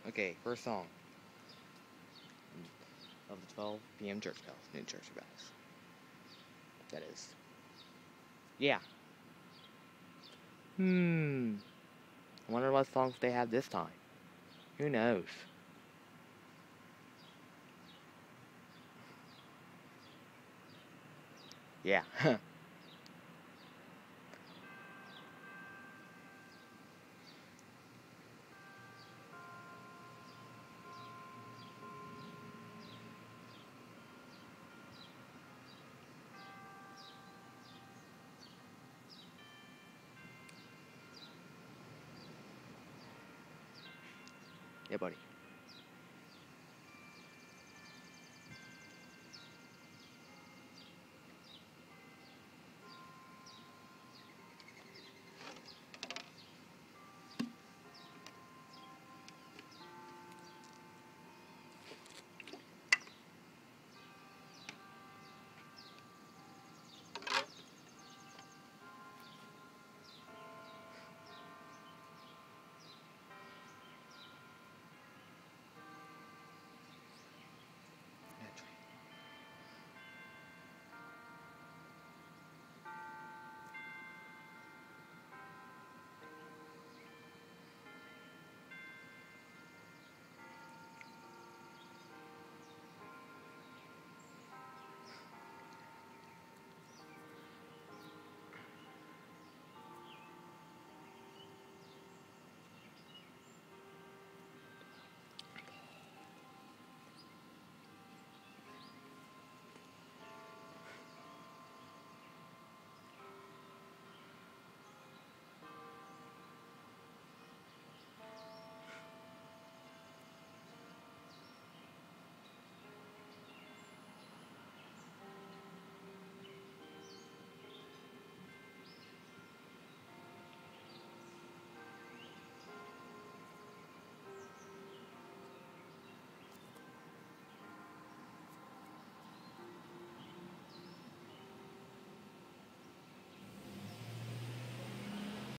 Okay, first song of the 12 p.m. church bells, new church bells. That is. Yeah. I wonder what songs they have this time. Who knows? Yeah. Yeah, buddy.